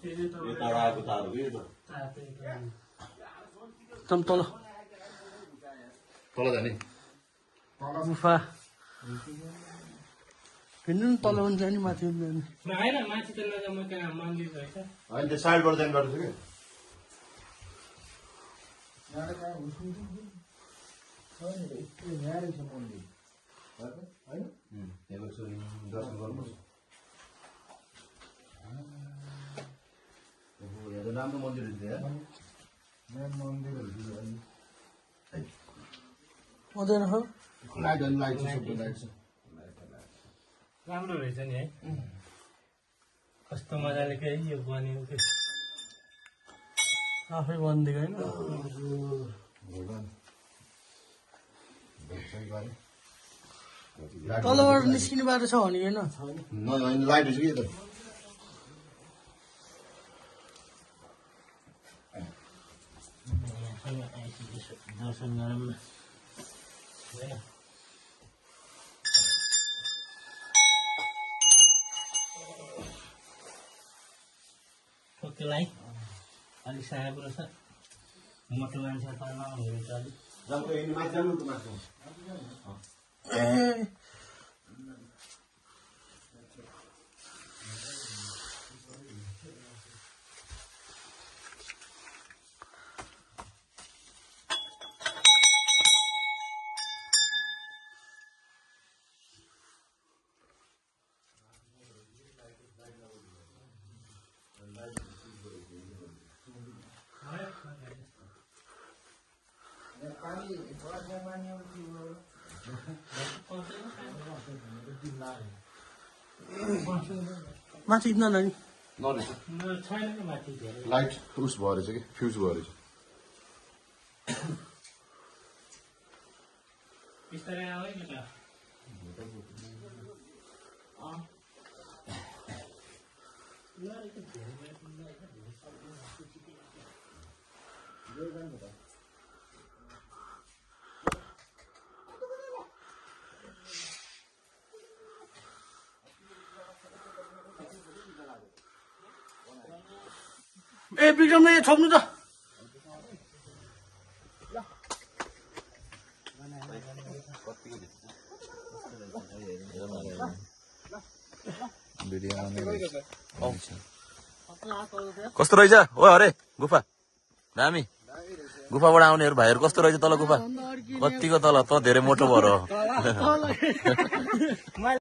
तल तल जाने गुफा हिँड्नु नि तल पनि जाने माथि पनि जाने होइन माथि त नजाउँ त्यहाँ मन्दिर रहेछ होइन त्यो साइडबाट जाने बाटो छ कि दर्शन गर्नुपर्छ राम्रो मन्दिर मजा हो लाइट लाइट छ सबै लाइट छ राम्रो रहेछ नि है कस्तो मजाले के यो बनेको के आफै बनिदिएको होइन तलबाट निस्किने बाटो छ भने होइन लाइट छ कि त दर्शन गरौँ न ठोकेलाई अलिक साह्रो कुरो छ मोटो मान्छे त नहुनुहुन्छ अलिक माथि हिँड्न नानी छैन नि माथि धेरै लाइट उस भएर छ कि फ्युज भएर छ बिस्तारै आऊ है बेटा ए बिक्रम यो छोप्नु त कस्तो रहेछ ओ अरे गुफा दामी गुफाबाट आउनेहरू भाइहरू कस्तो रहेछ तल गुफा कतिको तल त धेरै मोटो भएर